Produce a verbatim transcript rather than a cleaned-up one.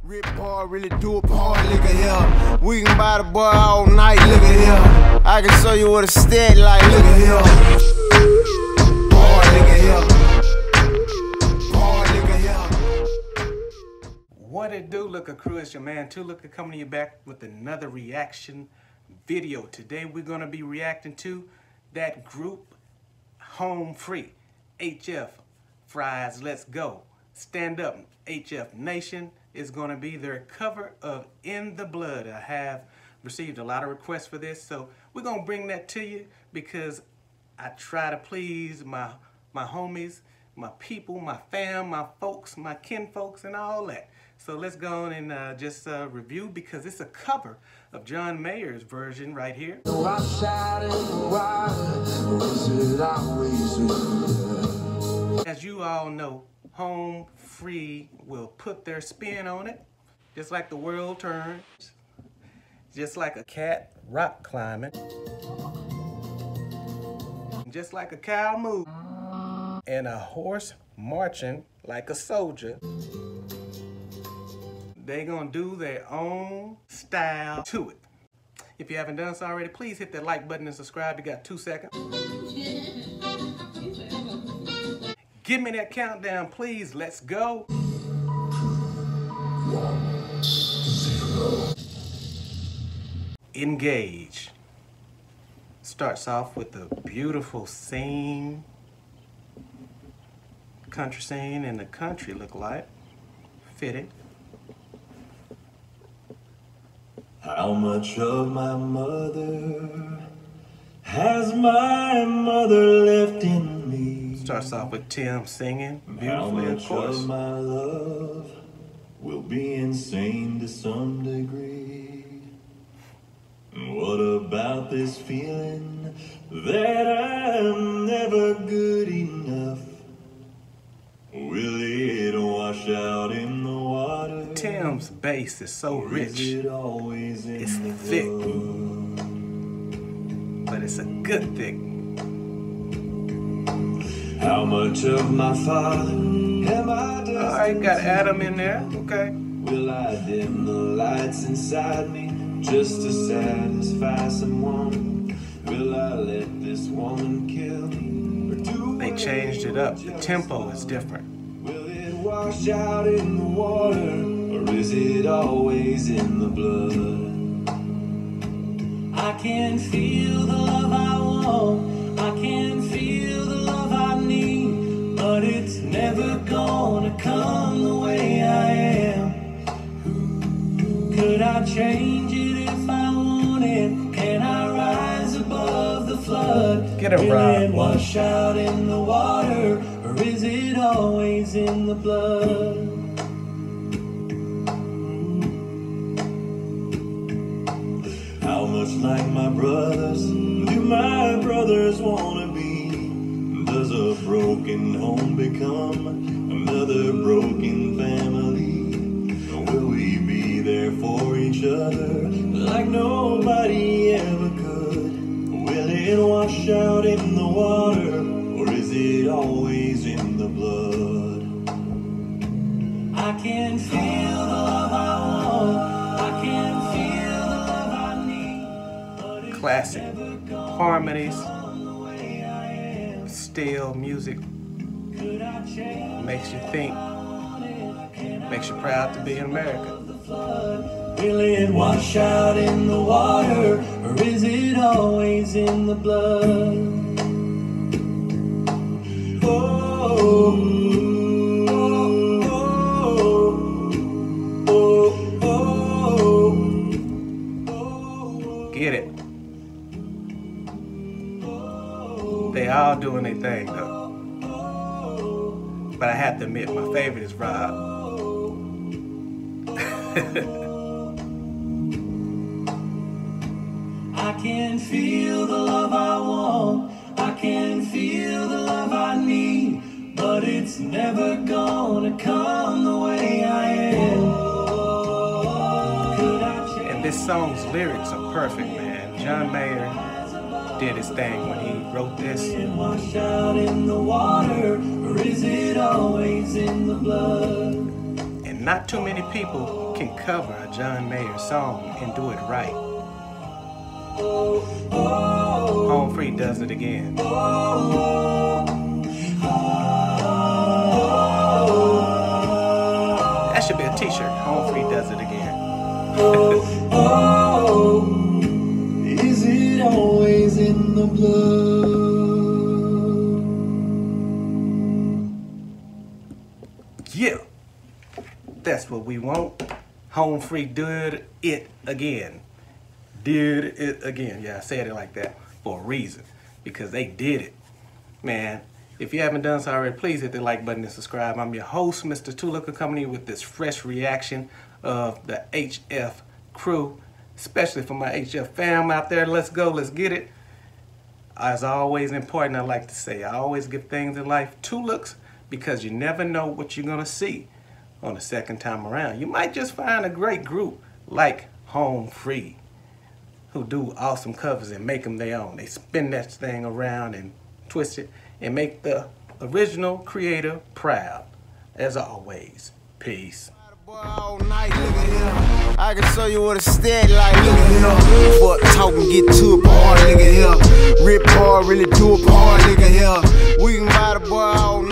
Rip hard, really do it hard, look at here. We can buy the boy all night, look at here. I can show you what a steady like, look at here. Hard, look at here. Hard, look at here. What it do, Looker Crew? It's your man Two Looker coming to you back with another reaction video. Today we're gonna be reacting to that group Home Free, H F Fries Let's Go. Stand Up H F Nation is going to be their cover of In the Blood. I have received a lot of requests for this, so we're going to bring that to you because I try to please my my homies, my people, my fam, my folks, my kin folks, and all that. So let's go on and uh, just uh, review, because it's a cover of John Mayer's version right here. As you all know, Home Free will put their spin on it, just like the world turns, just like a cat rock climbing, just like a cow moving, and a horse marching like a soldier. They gonna do their own style to it. If you haven't done so already, please hit that like button and subscribe. You got two seconds. Give me that countdown, please. Let's go. One, zero. Engage. Starts off with a beautiful scene. Country scene in the country look like. Fitting. How much of my mother has my mother left in me? Starts off with Tim singing beautifully, How much of course. Of my love will be insane to some degree. What about this feeling that I'm never good enough? Will it wash out in the water? Tim's bass is so rich. It always in it's the thick, blood? but it's a good thick. How much of my father am I destined? Alright, got Adam in there, okay. Will I dim the lights inside me just to satisfy someone? Will I let this woman kill me? Or do they changed it up, the tempo is different. Will it wash out in the water, or is it always in the blood? I can feel the love I want, I can feel the love I need, but it's never gonna come the way I am. Could I change it if I wanted? Can I rise above the flood? Get a Will ride, it wash out in the water, or is it always in the blood? How much like my brothers do my brothers wanna be? Does a broken home become another broken family? Will we be there for each other like nobody ever could? Will it wash out in the water, or is it always in the blood? I can feel the love I want, I can feel the love I need. Classic harmonies, still music, makes you think, makes you proud to be in America. Will it wash out in the water, or is it always in the blood? Oh, oh, oh, oh, oh. Get it. They all doing their thing though. But I have to admit, my favorite is Rob. I can feel the love I want, I can feel the love I need, but it's never gonna come the way I am. And this song's lyrics are perfect, man. John Mayer did his thing when he wrote this. Wash out in the water, or is it always in the blood? And not too many people can cover a John Mayer song and do it right. Home Free does it again. That should be a t-shirt. Home Free does it again. Is it always in the blood? Yeah, that's what we want. Home Free did it again. Did it again. Yeah, I said it like that for a reason, because they did it. Man, if you haven't done so already, please hit the like button and subscribe. I'm your host, Mister Two Liquor Company, with this fresh reaction of the H F crew, especially for my H F fam out there. Let's go, let's get it. As always important, I like to say, I always give things in life two looks, because you never know what you're gonna see on the second time around. You might just find a great group like Home Free, who do awesome covers and make them their own. They spin that thing around and twist it and make the original creator proud. As always, peace. All night, look at him. I can show you what a steady like, look at him. Fuck talking, get to a part, look at him. Rip hard, really do a part, look at him. We can buy the boy all